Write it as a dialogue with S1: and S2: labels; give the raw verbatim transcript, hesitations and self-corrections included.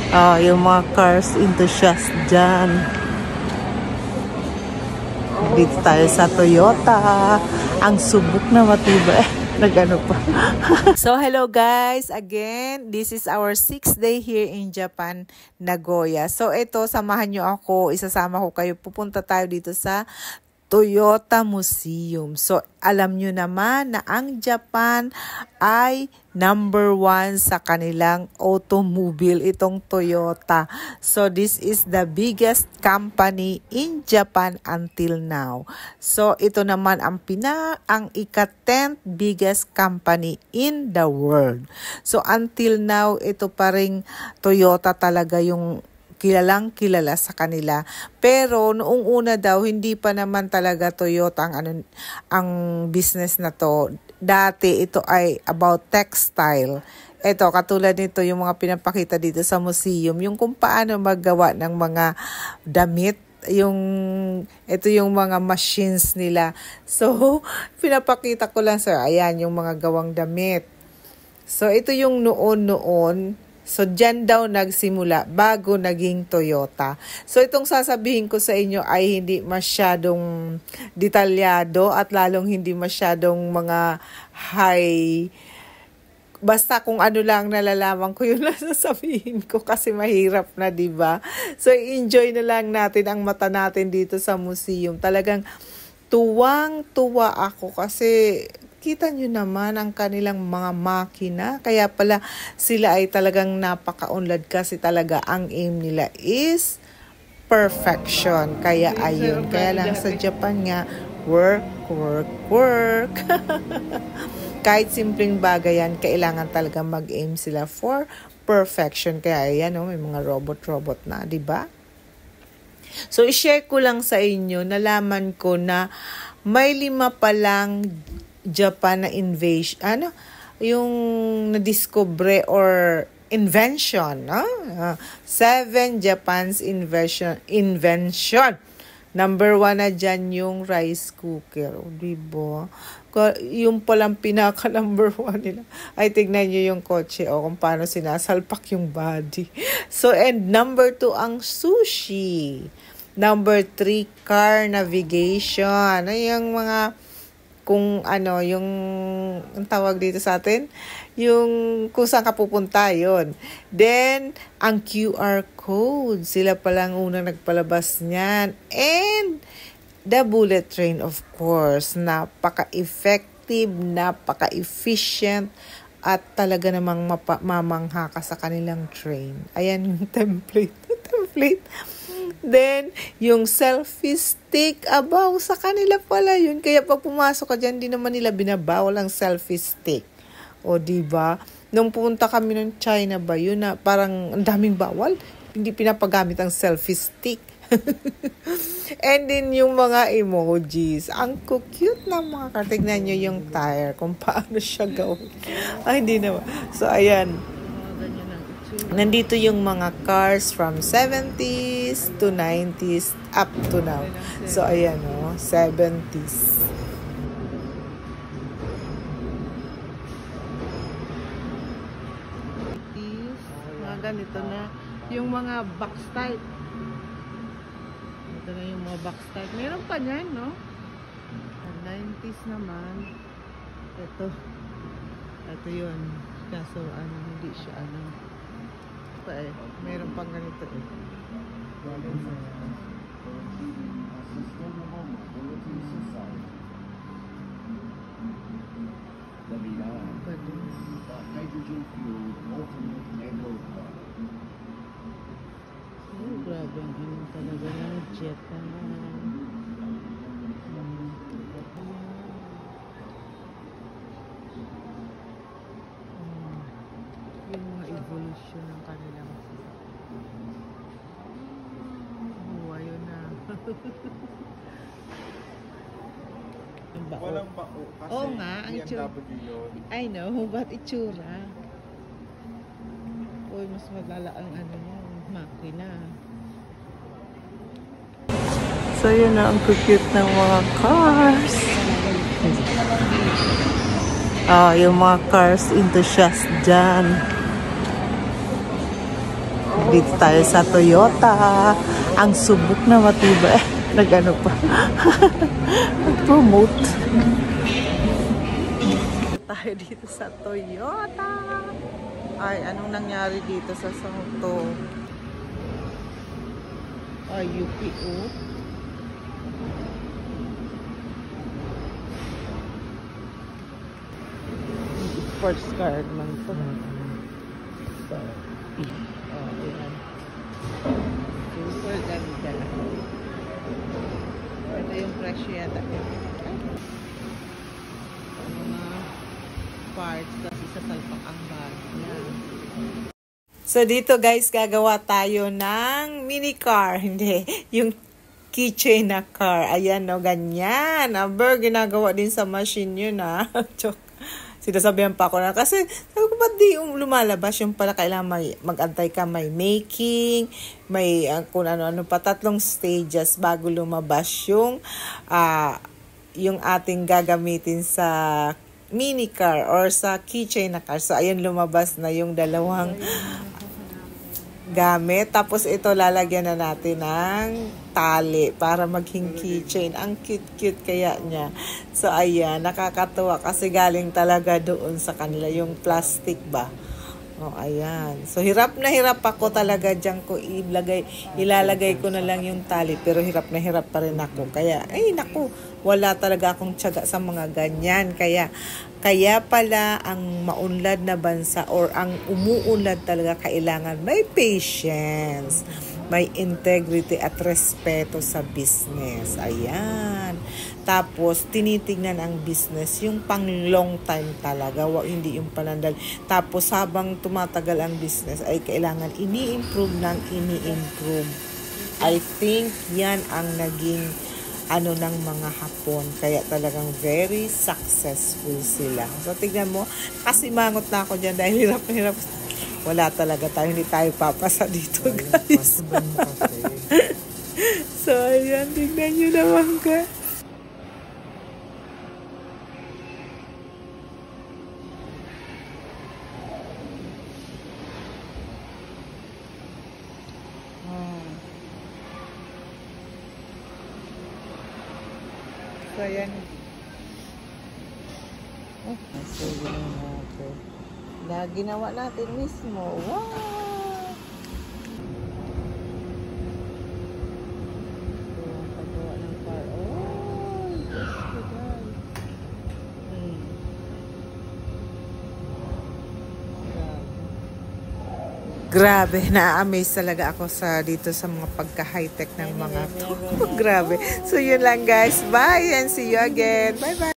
S1: Oh, yung mga cars enthusiast dyan. Dito tayo sa Toyota. Ang subok na matibay. Nagano pa. So, hello guys. Again, this is our sixth day here in Japan, Nagoya. So, ito, samahan nyo ako. Isasama ko kayo. Pupunta tayo dito sa Toyota Museum. So, alam nyo naman na ang Japan ay number one sa kanilang automobile, itong Toyota. So, this is the biggest company in Japan until now. So, ito naman ang pina, ang ika-tenth biggest company in the world. So, until now, ito pa ring Toyota talaga yung kilalang kilala sa kanila. Pero noong una daw hindi pa naman talaga Toyota ang ano ang business na to. Dati ito ay about textile. Ito katulad nito yung mga pinapakita dito sa museum, yung kung paano maggawa ng mga damit, yung ito yung mga machines nila. So pinapakita ko lang sa ayan yung mga gawang damit. So ito yung noon-noon. So, dyan daw nagsimula bago naging Toyota. So, itong sasabihin ko sa inyo ay hindi masyadong detalyado at lalong hindi masyadong mga high. Basta kung ano lang nalalaman ko yun lang sasabihin ko kasi mahirap na, diba? So, enjoy na lang natin ang mata natin dito sa museum. Talagang tuwang-tuwa ako kasi kita nyo naman ang kanilang mga makina. Kaya pala sila ay talagang napaka-unlad kasi talaga ang aim nila is perfection. Kaya ayun. Kaya lang sa Japan nga, work, work, work. Kahit simpleng bagay yan, kailangan talaga mag-aim sila for perfection. Kaya ayan, oh, may mga robot-robot na, di ba? So, i-share ko lang sa inyo, nalaman ko na may lima pa lang Japan na invasion, ano, yung na-discover or invention, no? Uh, seven Japan's invention, invention. Number one na dyan yung rice cooker, o, diba? Yung palang pinaka number one nila. Ay, tignan nyo yung kotse, o, kung paano sinasalpak yung body. So, and number two, ang sushi. Number three, car navigation. Ay, yung mga kung ano, yung ang tawag dito sa atin, yung kung saan ka pupunta, yun. Then, ang Q R code, sila palang unang nagpalabas niyan. And, the bullet train, of course, napaka-effective, napaka-efficient, at talaga namang mapa- mamangha ka sa kanilang train. Ayan yung template. template. Then, yung selfie stick, abaw, sa kanila pala yun. Kaya pag pumasok ka dyan, di naman nila binabawal ang selfie stick. O, diba? Nung pumunta kami ng China ba, yun na parang ang daming bawal. Hindi pinapagamit ang selfie stick. And then, yung mga emojis. Ang cute na mga katignan nyo yung tire, kung paano siya gawin. Ay, hindi naman. So, ayan. Nandito yung mga cars from seventies to nineties up to now. So, ayan o, seventies. Mga ganito na. Yung mga box type. Ito na yung mga box type. Meron pa niyan, no? nineties naman. Ito. Ito yun. Kaso, ano, hindi siya, ano. Eh. Meron pang ganito eh. Oh, grabe ang ano talaga ng jet. Yung mga evolution ng kanilang oh, ayun na.
S2: Walang bao kasi
S1: oo nga, ang
S2: B M W yun.
S1: I know, but itsura. Uy, mas malala ang ano niya, makina. So, yun na ang cute ng mga cars. Ah, yung mga cars enthusiast dyan. Dito tayo sa Toyota. Ang subok na matibay. Eh, nag-ano pa. Promote. Tayo dito sa Toyota. Ay, anong nangyari dito sa Santo? Ay, U P O. Sports car man to. So, oh, ayan. Super ganda. Ito yung presyo yata. Mga parts kasi sa salpak ang bag. So, dito guys, gagawa tayo ng mini car. Hindi, yung keychain na car. Ayan, no, ganyan. Aber, ginagawa din sa machine yun, ha. Joke. Sinasabihan pa ako na kasi sabi ko ba't di yung lumalabas yung pala kailangan may, mag-antay ka, may making, may uh, kung ano-ano pa, tatlong stages bago lumabas yung uh, yung ating gagamitin sa mini car or sa keychain na car. So ayun, lumabas na yung dalawang gamit. Tapos ito lalagyan na natin ng tali para maging keychain. Ang cute-cute kaya niya. So ayan, nakakatuwa kasi galing talaga doon sa kanila yung plastic ba. Oh, ayan. So hirap na hirap ako talaga diyan ko ilagay, ilalagay ko na lang yung tali pero hirap na hirap pa rin ako. Kaya ay naku, wala talaga akong tiyaga sa mga ganyan. Kaya kaya pala ang maunlad na bansa or ang umuunlad talaga kailangan may patience, may integrity at respeto sa business. Ayan. Tapos, tinitignan ang business, yung pang long time talaga, hindi yung panandal. Tapos, habang tumatagal ang business, ay kailangan ini-improve ng ini-improve. I think yan ang naging ano ng mga Hapon. Kaya talagang very successful sila. So, tignan mo, kasi mangot na ako dyan dahil hirap na hirap. Wala talaga tayo, hindi tayo papasa dito, guys. So, ayan, tignan nyo naman, guys. So, ayan. Oh, so, yun natin. Na ginawa natin mismo. Wow! So, paggawa ng car. Oh! Diyos ko, guys. Hmm. Grabe, na-amaze talaga ako sa dito sa mga pagka-high-tech ng mga to. Grabe. So, yun lang guys. Bye and see you again. Bye-bye.